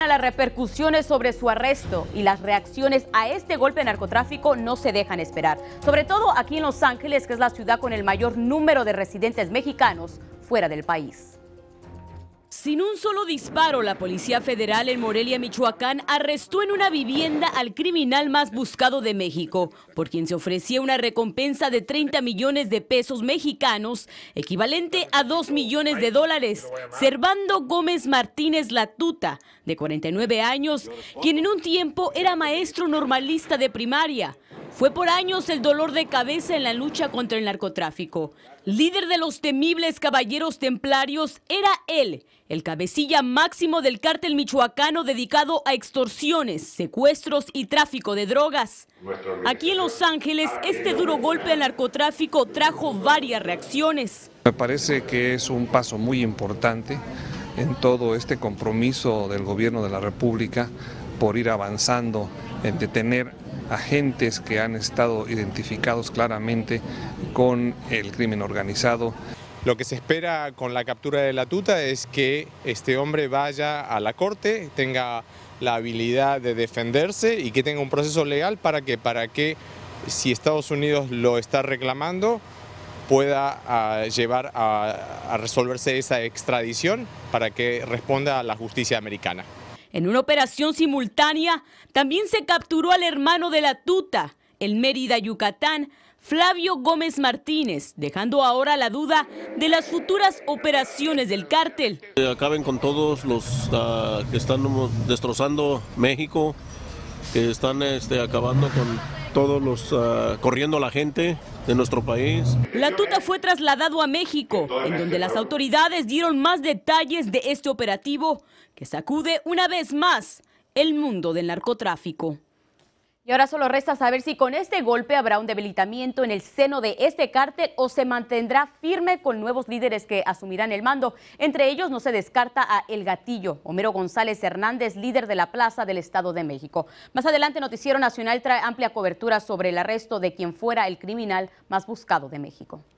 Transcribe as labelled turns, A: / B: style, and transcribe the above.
A: las repercusiones sobre su arresto y las reacciones a este golpe de narcotráfico no se dejan esperar. Sobre todo aquí en Los Ángeles, que es la ciudad con el mayor número de residentes mexicanos fuera del país. Sin un solo disparo, la Policía Federal en Morelia, Michoacán, arrestó en una vivienda al criminal más buscado de México, por quien se ofrecía una recompensa de 30 millones de pesos mexicanos, equivalente a 2 millones de dólares. Servando Gómez Martínez La Tuta, de 49 años, quien en un tiempo era maestro normalista de primaria. Fue por años el dolor de cabeza en la lucha contra el narcotráfico. Líder de los temibles Caballeros Templarios, era él, el cabecilla máximo del cártel michoacano dedicado a extorsiones, secuestros y tráfico de drogas. Aquí en Los Ángeles, este duro golpe al narcotráfico trajo varias reacciones.
B: Me parece que es un paso muy importante en todo este compromiso del gobierno de la República por ir avanzando en detener agentes que han estado identificados claramente con el crimen organizado.
C: Lo que se espera con la captura de La Tuta es que este hombre vaya a la corte, tenga la habilidad de defenderse y que tenga un proceso legal para que si Estados Unidos lo está reclamando, pueda llevar a resolverse esa extradición para que responda a la justicia americana.
A: En una operación simultánea, también se capturó al hermano de La Tuta, en Mérida, Yucatán, Flavio Gómez Martínez, dejando ahora la duda de las futuras operaciones del cártel.
D: Acaben con todos los que están destrozando México, que están acabando con todos los, corriendo a la gente de nuestro país.
A: La Tuta fue trasladado a México, en donde las autoridades dieron más detalles de este operativo que sacude una vez más el mundo del narcotráfico. Y ahora solo resta saber si con este golpe habrá un debilitamiento en el seno de este cártel o se mantendrá firme con nuevos líderes que asumirán el mando. Entre ellos no se descarta a El Gatillo, Homero González Hernández, líder de la Plaza del Estado de México. Más adelante, Noticiero Nacional trae amplia cobertura sobre el arresto de quien fuera el criminal más buscado de México.